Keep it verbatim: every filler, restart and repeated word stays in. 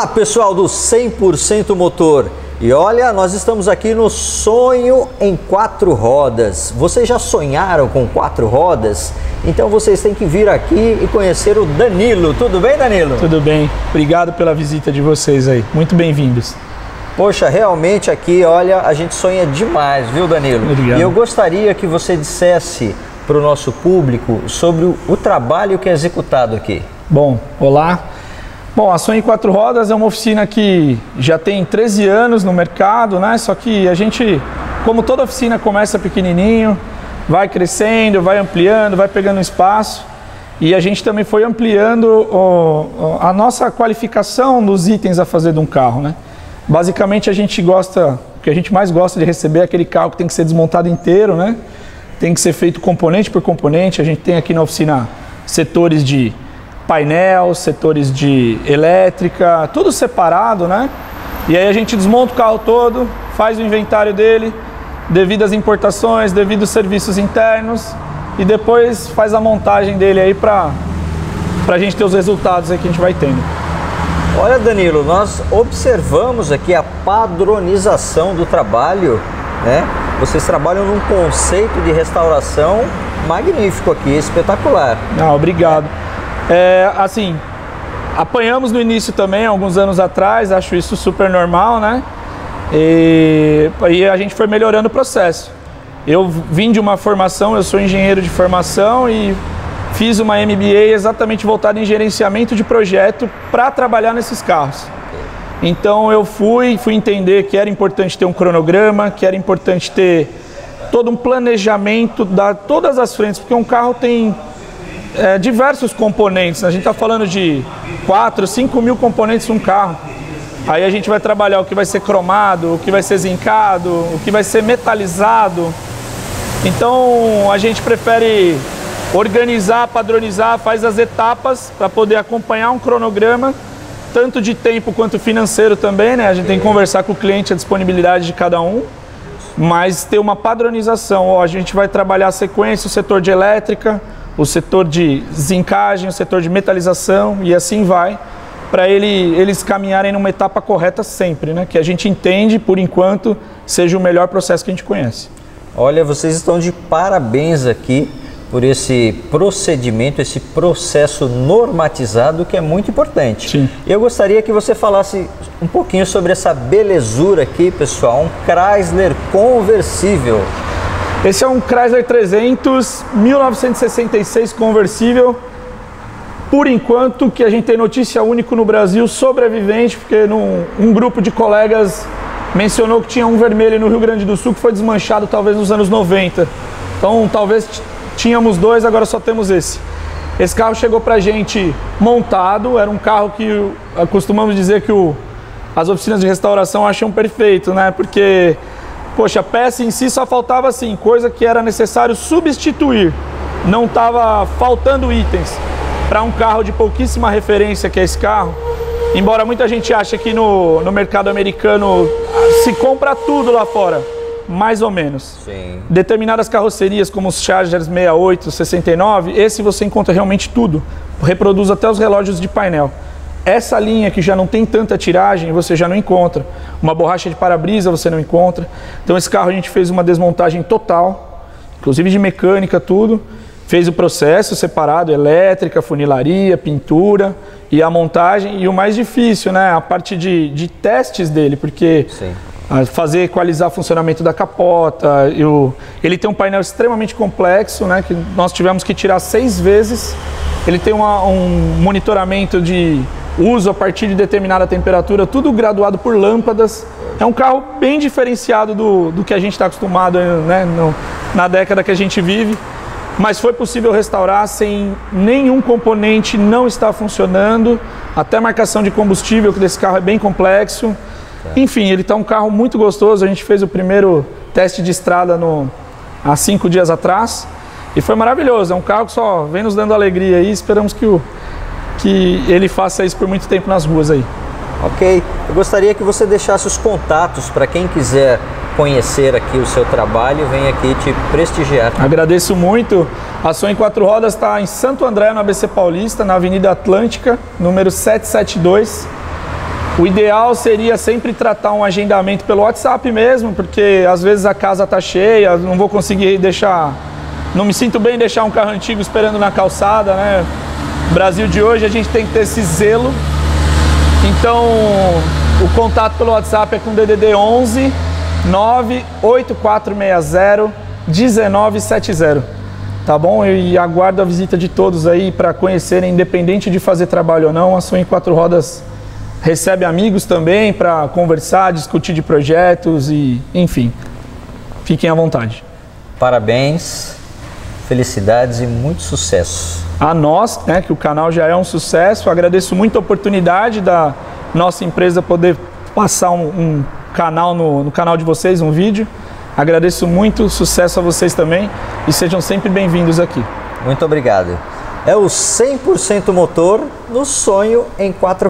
Olá pessoal do cem por cento Motor, e olha, nós estamos aqui no Sonho em Quatro Rodas. Vocês já sonharam com quatro rodas? Então vocês têm que vir aqui e conhecer o Danilo. Tudo bem, Danilo? Tudo bem, obrigado pela visita de vocês aí, muito bem-vindos. Poxa, realmente aqui, olha, a gente sonha demais, viu, Danilo? Obrigado. E eu gostaria que você dissesse para o nosso público sobre o, o trabalho que é executado aqui. Bom, olá. Bom, a Sonho em Quatro Rodas é uma oficina que já tem treze anos no mercado, né? Só que a gente, como toda oficina, começa pequenininho, vai crescendo, vai ampliando, vai pegando espaço. E a gente também foi ampliando o, a nossa qualificação dos itens a fazer de um carro, né? Basicamente a gente gosta, o que a gente mais gosta de receber é aquele carro que tem que ser desmontado inteiro, né? Tem que ser feito componente por componente. A gente tem aqui na oficina setores de painel, setores de elétrica, tudo separado, né? E aí a gente desmonta o carro todo, faz o inventário dele, devido às importações, devido aos serviços internos, e depois faz a montagem dele aí para a gente ter os resultados aí que a gente vai tendo. Olha, Danilo, nós observamos aqui a padronização do trabalho, né? Vocês trabalham num conceito de restauração magnífico aqui, espetacular. Ah, obrigado. É, assim, apanhamos no início também, alguns anos atrás, acho isso super normal, né? E, e a gente foi melhorando o processo. Eu vim de uma formação, eu sou engenheiro de formação e fiz uma M B A exatamente voltada em gerenciamento de projeto para trabalhar nesses carros. Então eu fui, fui entender que era importante ter um cronograma, que era importante ter todo um planejamento da todas as frentes, porque um carro tem é, diversos componentes. A gente está falando de quatro, cinco mil componentes num carro. Aí a gente vai trabalhar o que vai ser cromado, o que vai ser zincado, o que vai ser metalizado. Então a gente prefere organizar, padronizar, faz as etapas para poder acompanhar um cronograma, tanto de tempo quanto financeiro também, né? A gente tem que conversar com o cliente a disponibilidade de cada um, mas ter uma padronização. Ó, a gente vai trabalhar a sequência, o setor de elétrica, o setor de zincagem, o setor de metalização e assim vai, para ele, eles caminharem numa etapa correta sempre, né? Que a gente entende, por enquanto, seja o melhor processo que a gente conhece. Olha, vocês estão de parabéns aqui por esse procedimento, esse processo normatizado que é muito importante. Sim. Eu gostaria que você falasse um pouquinho sobre essa belezura aqui, pessoal, um Chrysler conversível. Esse é um Chrysler trezentos mil novecentos e sessenta e seis conversível. Por enquanto, que a gente tem notícia única no Brasil, sobrevivente, porque num, um grupo de colegas mencionou que tinha um vermelho no Rio Grande do Sul que foi desmanchado talvez nos anos noventa. Então talvez tínhamos dois, agora só temos esse. Esse carro chegou pra gente montado, era um carro que costumamos dizer que o, as oficinas de restauração acham perfeito, né? Porque, poxa, a peça em si só faltava assim, coisa que era necessário substituir. Não estava faltando itens para um carro de pouquíssima referência que é esse carro. Embora muita gente ache que no, no mercado americano se compra tudo lá fora, mais ou menos. Sim. Determinadas carrocerias como os Chargers sessenta e oito, sessenta e nove, esse você encontra realmente tudo. Reproduz até os relógios de painel. Essa linha que já não tem tanta tiragem, você já não encontra. Uma borracha de para-brisa você não encontra. Então esse carro a gente fez uma desmontagem total, inclusive de mecânica, tudo. Fez o processo separado, elétrica, funilaria, pintura e a montagem. E o mais difícil, né, a parte de, de testes dele, porque Sim. fazer equalizar o funcionamento da capota. Eu, ele tem um painel extremamente complexo, né, que nós tivemos que tirar seis vezes. Ele tem uma, um monitoramento de uso a partir de determinada temperatura, tudo graduado por lâmpadas. É um carro bem diferenciado do, do que a gente está acostumado, né, no, na década que a gente vive. Mas foi possível restaurar sem nenhum componente não estar funcionando, até a marcação de combustível, que desse carro é bem complexo. Enfim, ele está um carro muito gostoso. A gente fez o primeiro teste de estrada no, há cinco dias atrás e foi maravilhoso. É um carro que só vem nos dando alegria aí. Esperamos que, o, que ele faça isso por muito tempo nas ruas aí. Ok, eu gostaria que você deixasse os contatos para quem quiser conhecer aqui o seu trabalho, vem aqui te prestigiar. Agradeço muito. A Sonho em Quatro Rodas está em Santo André, no A B C Paulista, na Avenida Atlântica, número setecentos e setenta e dois. O ideal seria sempre tratar um agendamento pelo WhatsApp mesmo, porque às vezes a casa tá cheia, não vou conseguir deixar, não me sinto bem em deixar um carro antigo esperando na calçada, né? No Brasil de hoje a gente tem que ter esse zelo. Então, o contato pelo WhatsApp é com D D D onze nove oito quatro seis zero um nove sete zero. Tá bom? E aguardo a visita de todos aí para conhecerem, independente de fazer trabalho ou não. A Sonho Quatro Rodas recebe amigos também para conversar, discutir de projetos e, enfim, fiquem à vontade. Parabéns, felicidades e muito sucesso. A nós, né, que o canal já é um sucesso, agradeço muito a oportunidade da nossa empresa poder passar um, um canal no, no canal de vocês, um vídeo. Agradeço muito, sucesso a vocês também e sejam sempre bem-vindos aqui. Muito obrigado. É o cem por cento motor no Sonho em quatro